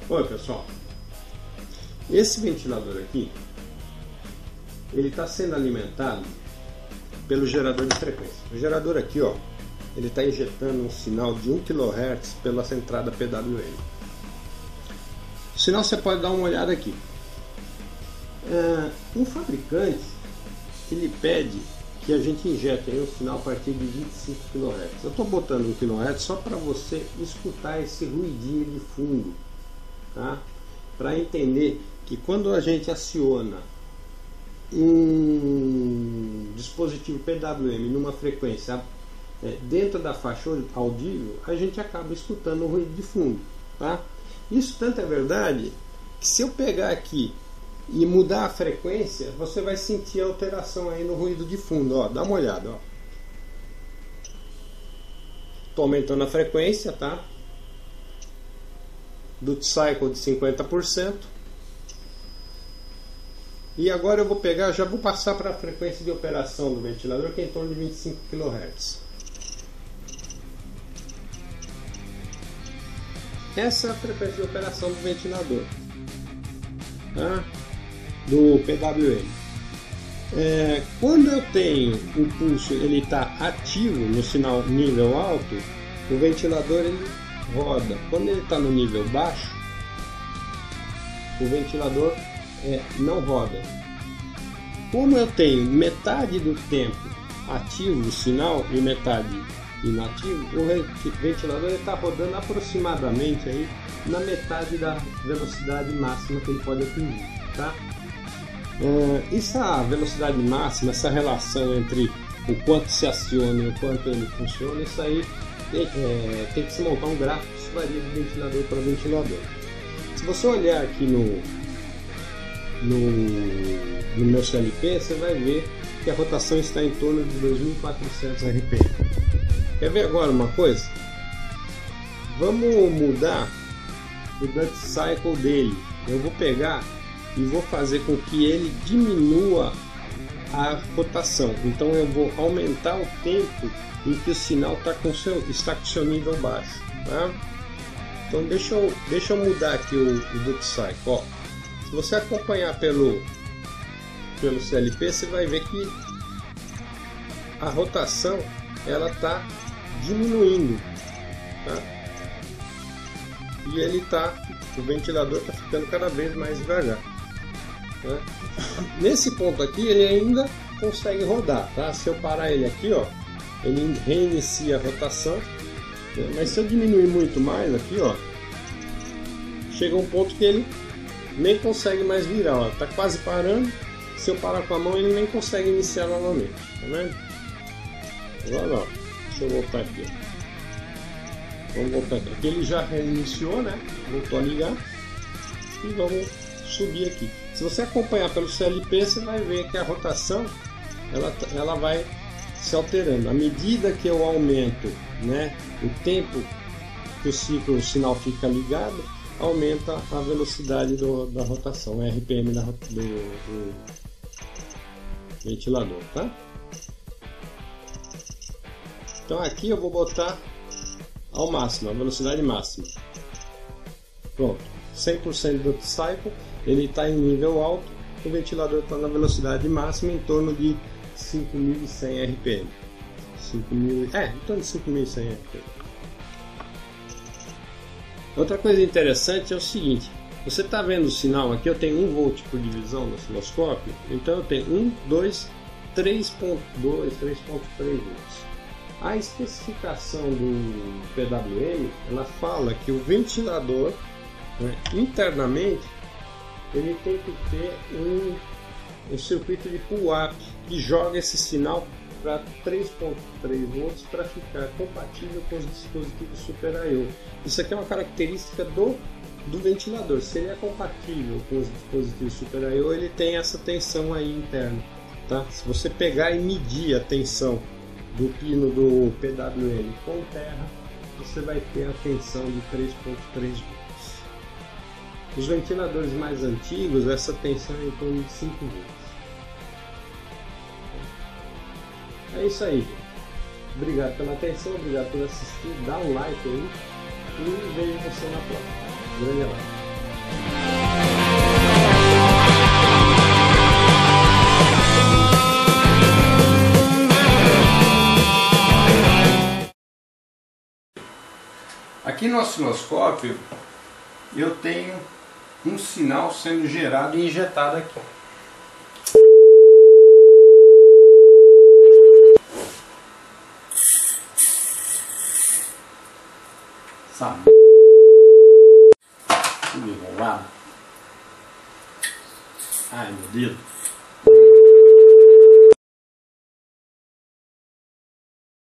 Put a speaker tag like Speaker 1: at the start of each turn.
Speaker 1: Oi pessoal, esse ventilador aqui, ele está sendo alimentado pelo gerador de frequência. O gerador aqui, ó, ele está injetando um sinal de 1 kHz pela entrada PWM. O sinal você pode dar uma olhada aqui. O fabricante, ele pede que a gente injete aí um sinal a partir de 25 kHz. Eu estou botando 1 kHz só para você escutar esse ruidinho de fundo, tá? Para entender que quando a gente aciona um dispositivo PWM numa frequência dentro da faixa audível, a gente acaba escutando o ruído de fundo, tá? Isso tanto é verdade que se eu pegar aqui e mudar a frequência, você vai sentir a alteração aí no ruído de fundo, ó, dá uma olhada, ó. Tô aumentando a frequência, tá? Do cycle de 50%. E agora eu vou pegar, já vou passar para a frequência de operação do ventilador, que é em torno de 25 kHz. Essa é a frequência de operação do ventilador, tá? Do PWM. Quando eu tenho o pulso, ele está ativo no sinal nível alto, o ventilador ele roda. Quando ele está no nível baixo, o ventilador não roda. Como eu tenho metade do tempo ativo o sinal e metade inativo, o ventilador está rodando aproximadamente aí na metade da velocidade máxima que ele pode atingir, tá? Essa velocidade máxima, essa relação entre o quanto se aciona e o quanto ele funciona, isso aí tem que se montar um gráfico, isso varia de ventilador para ventilador. Se você olhar aqui no meu CLP, você vai ver que a rotação está em torno de 2.400 RPM. Quer ver agora uma coisa? Vamos mudar o duty cycle dele. Eu vou pegar e vou fazer com que ele diminua a rotação. Então eu vou aumentar o tempo em que o sinal está com seu nível baixo, tá? Então deixa eu mudar aqui o duty cycle. Ó, se você acompanhar pelo CLP, você vai ver que a rotação ela está diminuindo, tá? E o ventilador está ficando cada vez mais devagar, tá? Nesse ponto aqui ele ainda consegue rodar, tá? Se eu parar ele aqui, ó, ele reinicia a rotação, né? Mas se eu diminuir muito mais aqui, ó, chega um ponto que ele nem consegue mais virar, ó, tá quase parando. Se eu parar com a mão, ele nem consegue iniciar novamente, tá vendo? Agora, ó, deixa eu voltar aqui, ó. Vamos voltar aqui. Aqui ele já reiniciou, né? Voltou a ligar. E vamos subir aqui. Se você acompanhar pelo CLP, você vai ver que a rotação ela vai se alterando. À medida que eu aumento, né, o tempo que o sinal fica ligado, aumenta a velocidade da rotação, a RPM do ventilador, tá? Então aqui eu vou botar ao máximo, a velocidade máxima. Pronto, 100% do cycle, ele está em nível alto, o ventilador está na velocidade máxima em torno de 5.100 RPM. Em torno de 5.100 RPM. Outra coisa interessante é o seguinte, você está vendo o sinal aqui, eu tenho 1 volt por divisão no osciloscópio, então eu tenho 1, 2, 3.2, 3.3 volts. A especificação do PWM, ela fala que o ventilador, né, internamente, ele tem que ter um circuito de pull-up que joga esse sinal para 3.3 volts para ficar compatível com os dispositivos Super I/O. Isso aqui é uma característica do ventilador. Se ele é compatível com os dispositivos Super I/O, ele tem essa tensão aí interna, tá? Se você pegar e medir a tensão do pino do PWM com terra, você vai ter a tensão de 3.3 volts. Os ventiladores mais antigos, essa tensão é em torno de 5 volts. É isso aí, gente. Obrigado pela atenção, obrigado por assistir, dá um like aí e vejo você na próxima. Grande abraço. Aqui no osciloscópio eu tenho um sinal sendo gerado e injetado aqui. Sabe? Tudo enrolado. Ai, meu dedo.